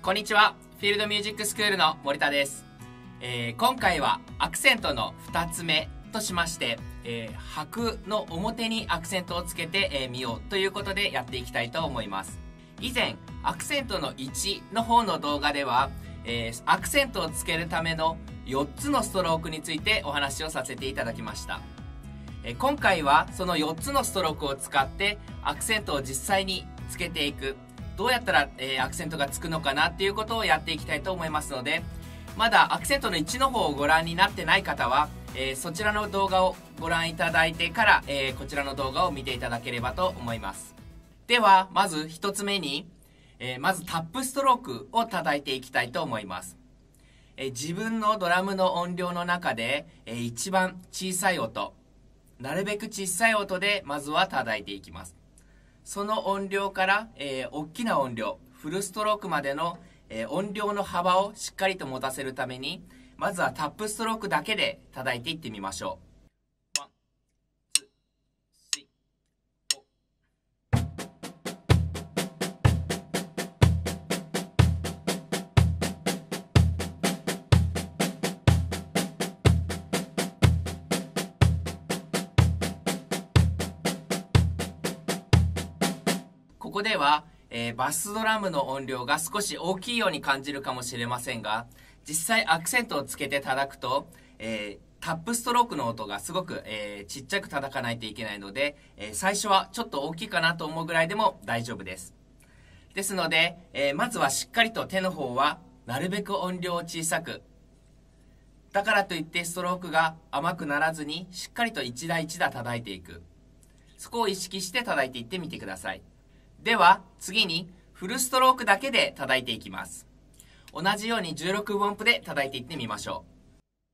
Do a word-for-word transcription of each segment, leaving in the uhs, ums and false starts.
こんにちは。フィールドミュージックスクールの森田です。えー、今回はアクセントのふたつめとしまして、えー、拍の表にアクセントをつけてみ、えー、ようということでやっていきたいと思います。以前、アクセントのいちの方の動画では、えー、アクセントをつけるためのよっつのストロークについてお話をさせていただきました。えー、今回はそのよっつのストロークを使ってアクセントを実際につけていく、どうやったら、えー、アクセントがつくのかなっていうことをやっていきたいと思いますので、まだアクセントのいちの方をご覧になってない方は、えー、そちらの動画をご覧いただいてから、えー、こちらの動画を見ていただければと思います。ではまずひとつめに、えー、まずタップストロークを叩いていきたいと思います。えー、自分のドラムの音量の中で、えー、一番小さい音、なるべく小さい音でまずは叩いていきます。その音量から、えー、大きな音量、フルストロークまでの、えー、音量の幅をしっかりと持たせるために、まずはタップストロークだけで叩いていってみましょう。ここでは、えー、バスドラムの音量が少し大きいように感じるかもしれませんが、実際アクセントをつけて叩くと、えー、タップストロークの音がすごく、えー、ちっちゃく叩かないといけないので、えー、最初はちょっと大きいかなと思うぐらいでも大丈夫です。ですので、えー、まずはしっかりと手の方はなるべく音量を小さく、だからといってストロークが甘くならずにしっかりと一打一打叩いていく、そこを意識して叩いていってみてください。では次にフルストロークだけで叩いていきます。同じようにじゅうろくぶ音符で叩いていってみましょう。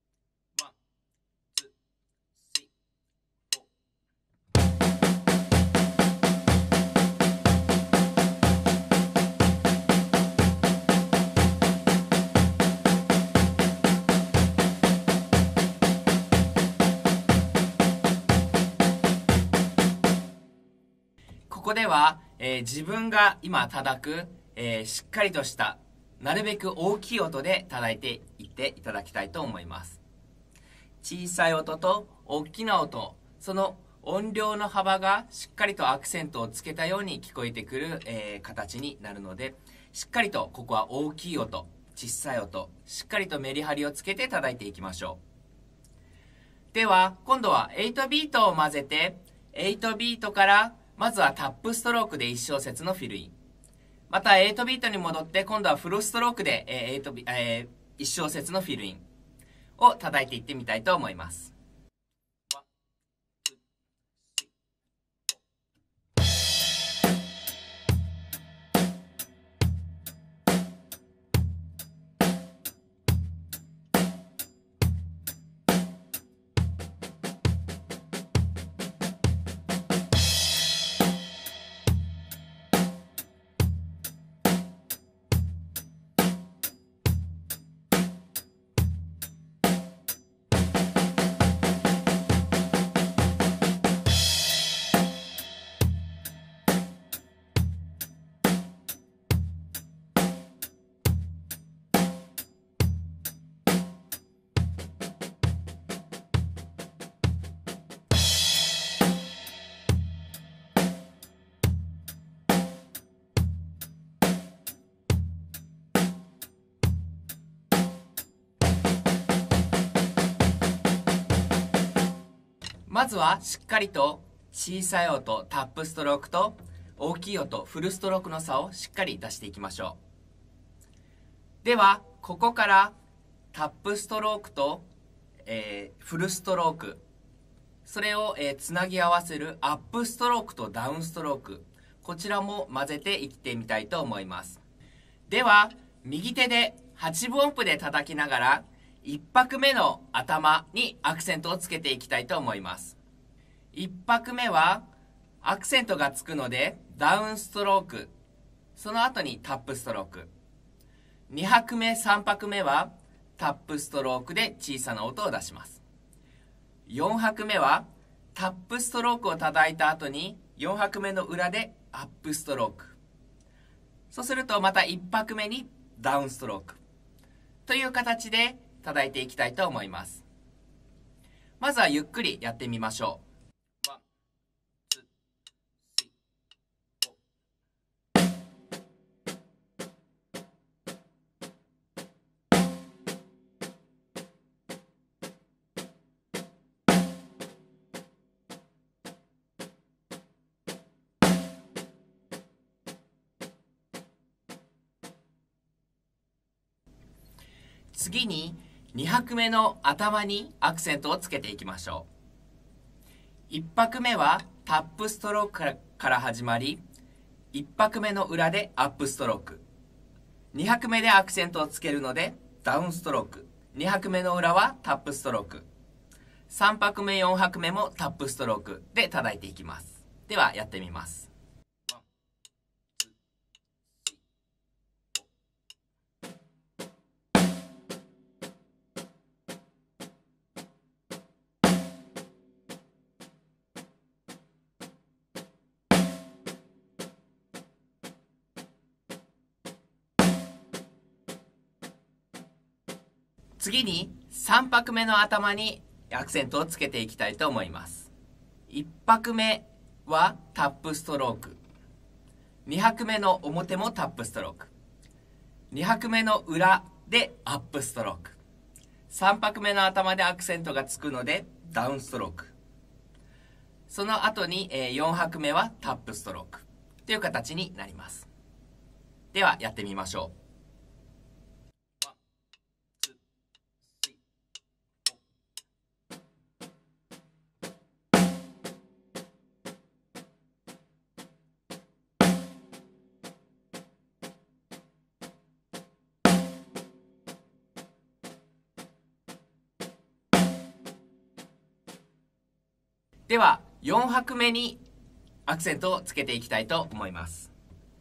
ここでは、えー、自分が今叩く、えー、しっかりとしたなるべく大きい音で叩いていっていただきたいと思います。小さい音と大きな音、その音量の幅がしっかりとアクセントをつけたように聞こえてくる、えー、形になるので、しっかりとここは大きい音、小さい音、しっかりとメリハリをつけて叩いていきましょう。では今度ははちビートを混ぜて、はちビートからまずはタップストロークでいち小節のフィルイン。またはちビートに戻って今度はフルストロークで、えーえー、いち小節のフィルインを叩いていってみたいと思います。まずはしっかりと小さい音タップストロークと大きい音フルストロークの差をしっかり出していきましょう。ではここからタップストロークと、えー、フルストローク、それを、えー、つなぎ合わせるアップストロークとダウンストローク、こちらも混ぜていってみたいと思います。では右手ではちぶ音符で叩きながらいっ拍目の頭にアクセントをつけていきたいと思います。いっ拍目はアクセントがつくのでダウンストローク、その後にタップストローク。に拍目さん拍目はタップストロークで小さな音を出します。よん拍目はタップストロークを叩いた後によん拍目の裏でアップストローク。そうするとまたいち拍目にダウンストロークという形で叩いていきたいと思います。まずはゆっくりやってみましょう。次にに拍目の頭にアクセントをつけていきましょう。いち拍目はタップストロークから始まり、いち拍目の裏でアップストローク。に拍目でアクセントをつけるのでダウンストローク。に拍目の裏はタップストローク。さん拍目よん拍目もタップストロークで叩いていきます。ではやってみます。次にさん拍目の頭にアクセントをつけていきたいと思います。いち拍目はタップストローク。に拍目の表もタップストローク。に拍目の裏でアップストローク。さん拍目の頭でアクセントがつくのでダウンストローク。その後によん拍目はタップストロークという形になります。ではやってみましょう。ではよん拍目にアクセントをつけていきたいと思います。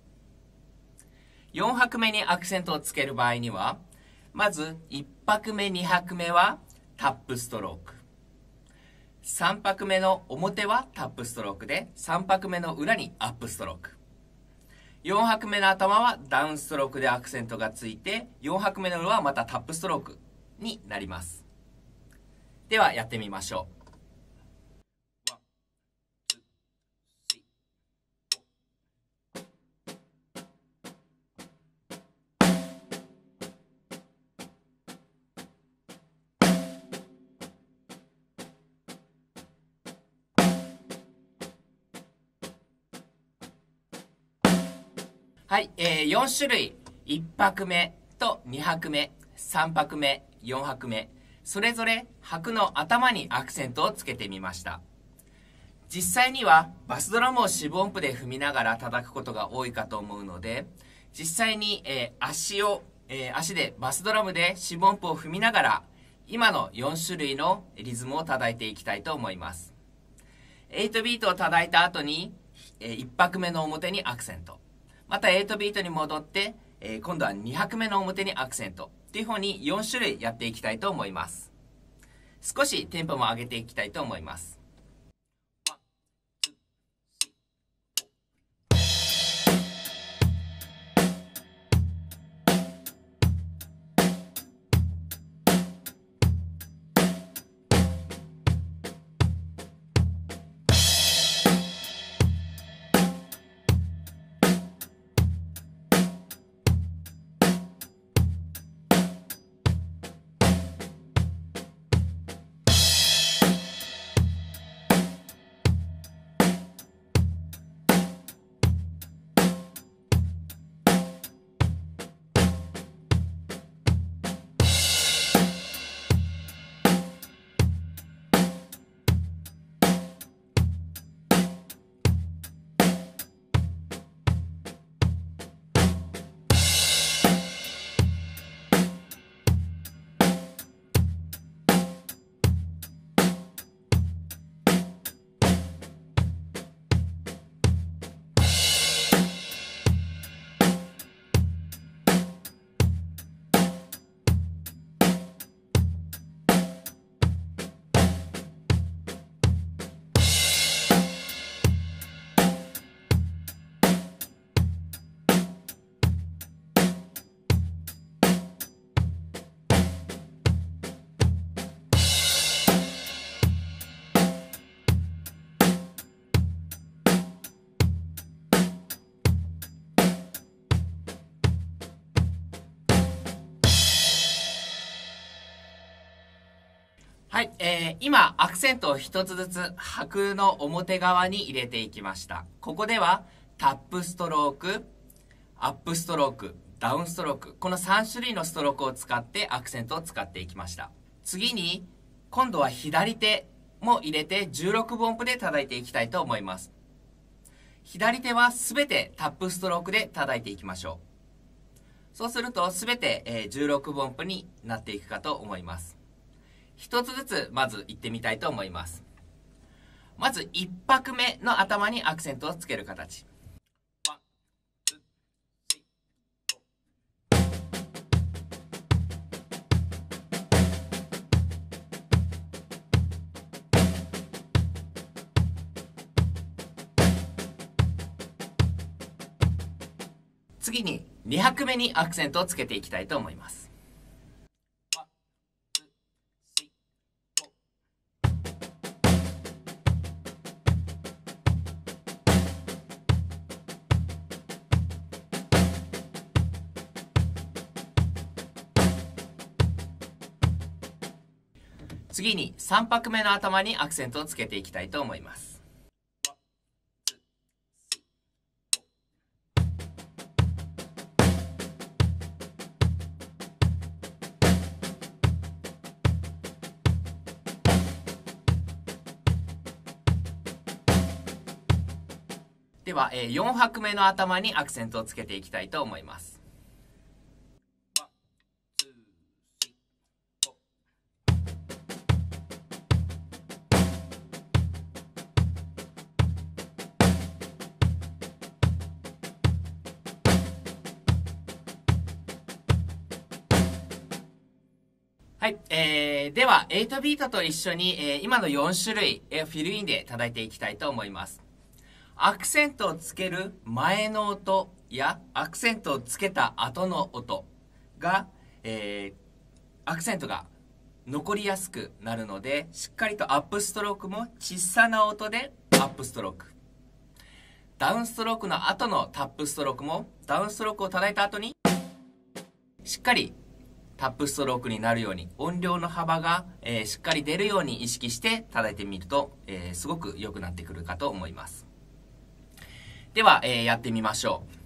よん拍目にアクセントをつける場合には、まずいち拍目に拍目はタップストローク。さん拍目の表はタップストロークで、さん拍目の裏にアップストローク。よん拍目の頭はダウンストロークでアクセントがついて、よん拍目の裏はまたタップストロークになります。ではやってみましょう。はい、えー、よん種類、いち拍目とに拍目、さん拍目、よん拍目、それぞれ拍の頭にアクセントをつけてみました。実際にはバスドラムを四分音符で踏みながら叩くことが多いかと思うので、実際に、えー、足を、えー、足でバスドラムで四分音符を踏みながら、今のよん種類のリズムを叩いていきたいと思います。はちビートを叩いた後に、えー、いち拍目の表にアクセント。またはちビートに戻って、えー、今度はに拍目の表にアクセントっていう風によん種類やっていきたいと思います。少しテンポも上げていきたいと思います。 はい、えー、今、アクセントを一つずつ拍の表側に入れていきました。ここでは、タップストローク、アップストローク、ダウンストローク、このさん種類のストロークを使ってアクセントを使っていきました。次に、今度は左手も入れてじゅうろくぶ音符で叩いていきたいと思います。左手はすべてタップストロークで叩いていきましょう。そうするとすべてじゅうろくぶ音符になっていくかと思います。一つずつまず行ってみたいと思います。まず一拍目の頭にアクセントをつける形。次にに拍目にアクセントをつけていきたいと思います。次にさん拍目の頭にアクセントをつけていきたいと思います。では、よん拍目の頭にアクセントをつけていきたいと思います。はい、えー、では、エイトビートと一緒に、えー、今のよん種類、えー、フィルインで叩いていきたいと思います。アクセントをつける前の音や、アクセントをつけた後の音が、えー、アクセントが残りやすくなるので、しっかりとアップストロークも小さな音でアップストローク。ダウンストロークの後のタップストロークも、ダウンストロークを叩いた後に、しっかりタップストロークになるように、音量の幅が、えー、しっかり出るように意識して叩いてみると、えー、すごく良くなってくるかと思います。では、えー、やってみましょう。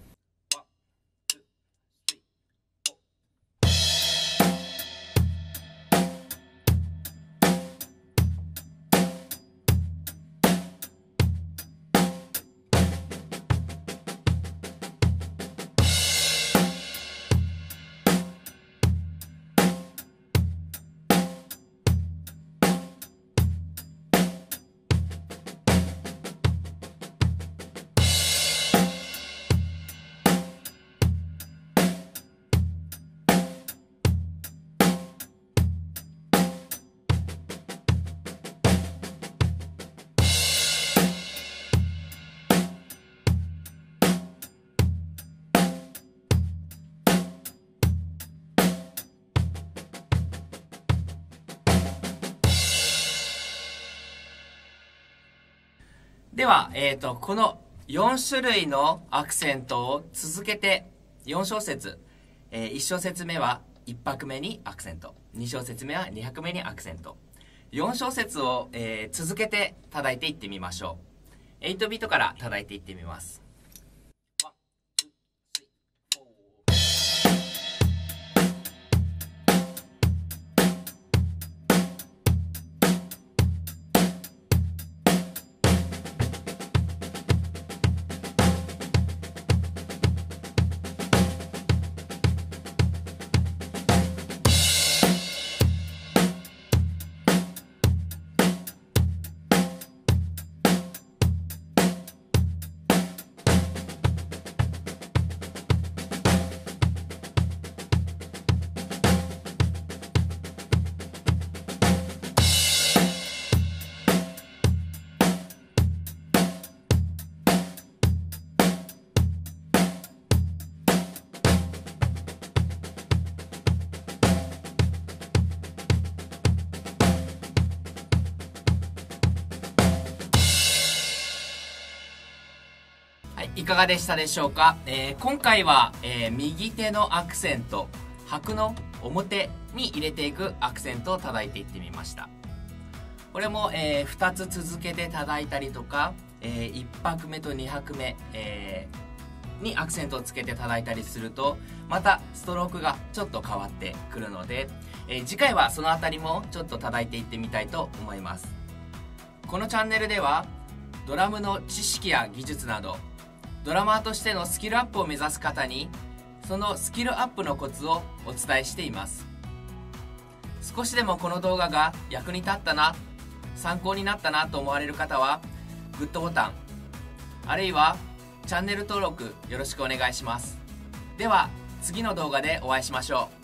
では、えっと、このよん種類のアクセントを続けてよん小節、えー、いち小節目はいち拍目にアクセント、に小節目はに拍目にアクセント、よん小節を、えー、続けて叩いていってみましょう。はちビートから叩いていってみます。いかがでしたでしょうか。えー、今回は、えー、右手のアクセント、拍の表に入れていくアクセントを叩いていってみました。 これも、えー、ふたつ続けて叩いたりとか、えー、いっぱくめとにはくめ、えー、にアクセントをつけて叩いたりすると、またストロークがちょっと変わってくるので、えー、次回はそのあたりもちょっと叩いていってみたいと思います。このチャンネルではドラムの知識や技術など、ドラマーとしてのスキルアップを目指す方にそのスキルアップのコツをお伝えしています。少しでもこの動画が役に立ったな、参考になったなと思われる方はグッドボタン、あるいはチャンネル登録よろしくお願いします。では次の動画でお会いしましょう。